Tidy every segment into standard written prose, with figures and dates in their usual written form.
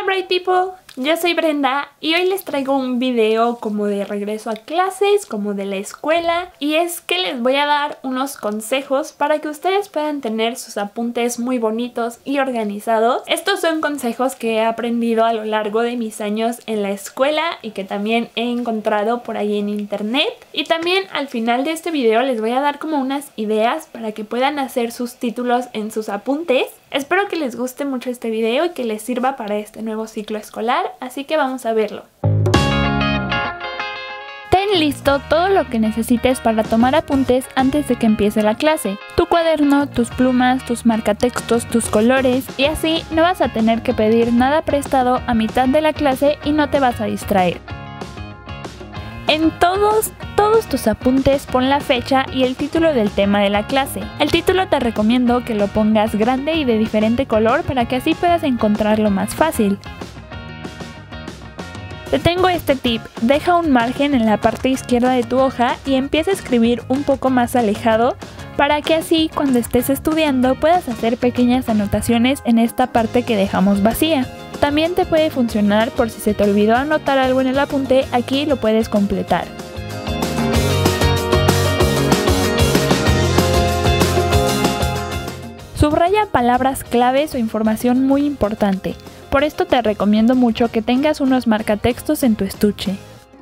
Hola Bright People, yo soy Brenda y hoy les traigo un video como de regreso a clases, como de la escuela, y es que les voy a dar unos consejos para que ustedes puedan tener sus apuntes muy bonitos y organizados. Estos son consejos que he aprendido a lo largo de mis años en la escuela y que también he encontrado por ahí en internet. Y también al final de este video les voy a dar como unas ideas para que puedan hacer sus títulos en sus apuntes. Espero que les guste mucho este video y que les sirva para este nuevo ciclo escolar, así que vamos a verlo. Ten listo todo lo que necesites para tomar apuntes antes de que empiece la clase. Tu cuaderno, tus plumas, tus marcatextos, tus colores, y así no vas a tener que pedir nada prestado a mitad de la clase y no te vas a distraer. En todos tus apuntes pon la fecha y el título del tema de la clase. El título te recomiendo que lo pongas grande y de diferente color para que así puedas encontrarlo más fácil. Te tengo este tip: deja un margen en la parte izquierda de tu hoja y empieza a escribir un poco más alejado para que así cuando estés estudiando puedas hacer pequeñas anotaciones en esta parte que dejamos vacía. También te puede funcionar por si se te olvidó anotar algo en el apunte, aquí lo puedes completar. Subraya palabras claves o información muy importante. Por esto te recomiendo mucho que tengas unos marcatextos en tu estuche.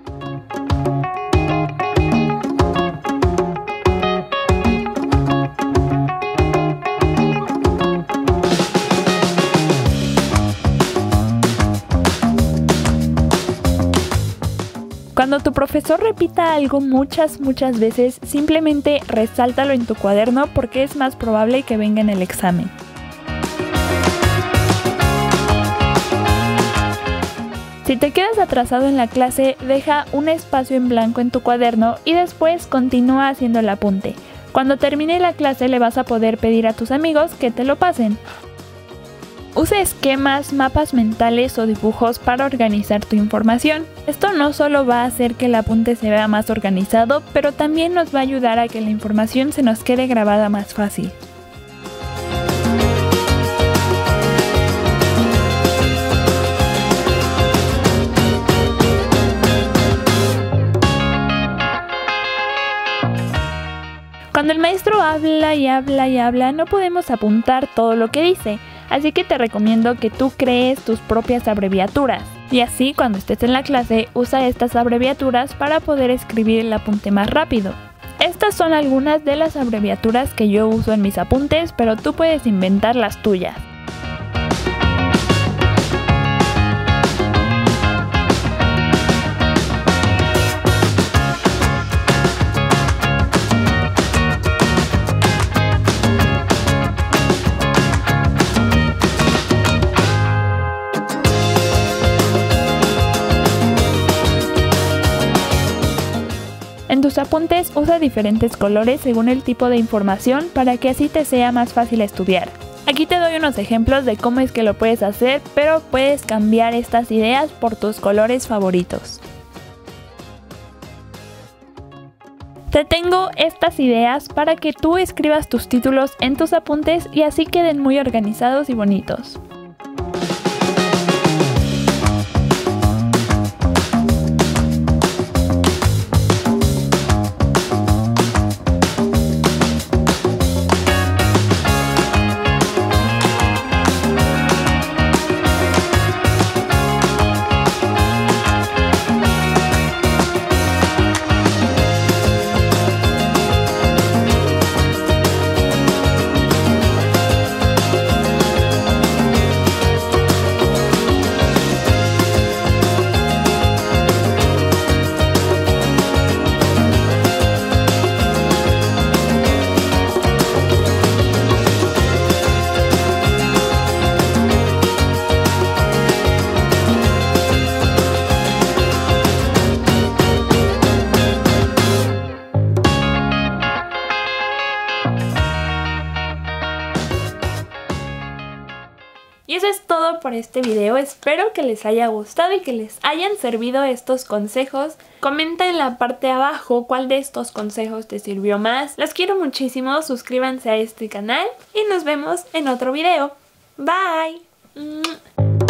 Cuando tu profesor repita algo muchas veces, simplemente resáltalo en tu cuaderno porque es más probable que venga en el examen. Si te quedas atrasado en la clase, deja un espacio en blanco en tu cuaderno y después continúa haciendo el apunte. Cuando termine la clase le vas a poder pedir a tus amigos que te lo pasen. Usa esquemas, mapas mentales o dibujos para organizar tu información. Esto no solo va a hacer que el apunte se vea más organizado, pero también nos va a ayudar a que la información se nos quede grabada más fácil. Cuando el maestro habla y habla, no podemos apuntar todo lo que dice, así que te recomiendo que tú crees tus propias abreviaturas. Y así, cuando estés en la clase, usa estas abreviaturas para poder escribir el apunte más rápido. Estas son algunas de las abreviaturas que yo uso en mis apuntes, pero tú puedes inventar las tuyas. En tus apuntes usa diferentes colores según el tipo de información para que así te sea más fácil estudiar. Aquí te doy unos ejemplos de cómo es que lo puedes hacer, pero puedes cambiar estas ideas por tus colores favoritos. Te tengo estas ideas para que tú escribas tus títulos en tus apuntes y así queden muy organizados y bonitos. Y eso es todo por este video. Espero que les haya gustado y que les hayan servido estos consejos. Comenta en la parte de abajo cuál de estos consejos te sirvió más. Los quiero muchísimo, suscríbanse a este canal y nos vemos en otro video. Bye.